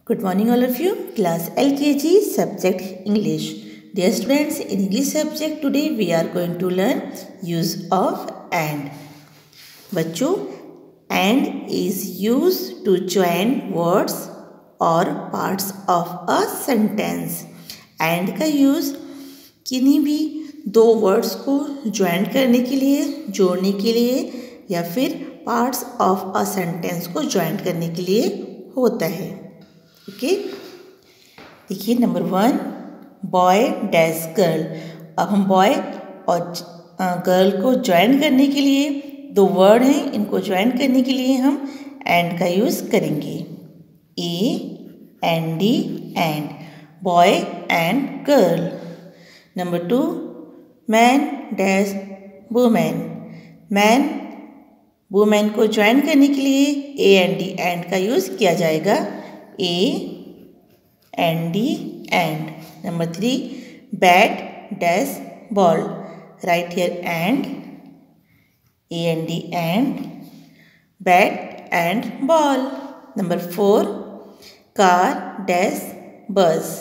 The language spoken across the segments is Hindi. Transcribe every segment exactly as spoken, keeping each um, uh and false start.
Good morning all of you. Class L K G subject English. Dear students, in English subject today we are going to learn use of and. बच्चों, and is used to join words or parts of a sentence. and का use किन्हीं भी दो वर्ड्स को ज्वाइन करने के लिए, जोड़ने के लिए या फिर पार्ट्स ऑफ अ सेंटेंस को ज्वाइन करने के लिए होता है. ओके, देखिए number one, boy dash girl. अब हम बॉय और गर्ल को ज्वाइन करने के लिए दो वर्ड हैं, इनको ज्वाइन करने के लिए हम एंड का यूज़ करेंगे. A N D and, boy and girl. Number two, man dash women. Man women को ज्वाइन करने के लिए ए एन डी एंड का यूज़ किया जाएगा. A N D and. Number three, bat dash ball. Right here and, A N D and, bat and ball. Number four, car dash bus.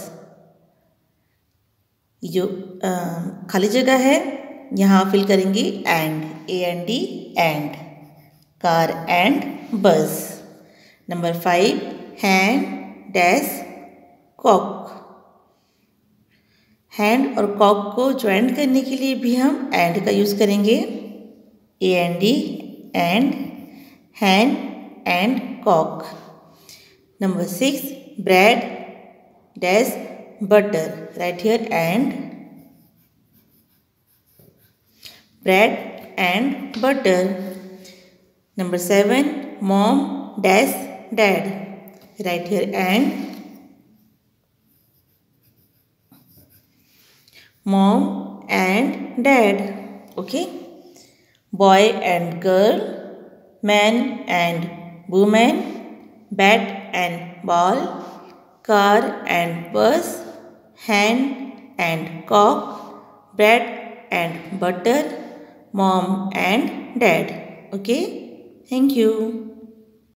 जो खाली जगह है यहाँ फिल करेंगे and, A N D and, car and बस. Number five, hand dash cock. Hand और कॉक को ज्वाइन करने के लिए भी हम एंड का यूज़ करेंगे. A N D and, hand and cock. Number six, bread dash butter. Right here and, bread and butter. Number seven, mom dash dad. Right here and, mom and dad. Okay, boy and girl, man and woman, bat and ball, car and bus, hen and cock, bread and butter, mom and dad. Okay, thank you.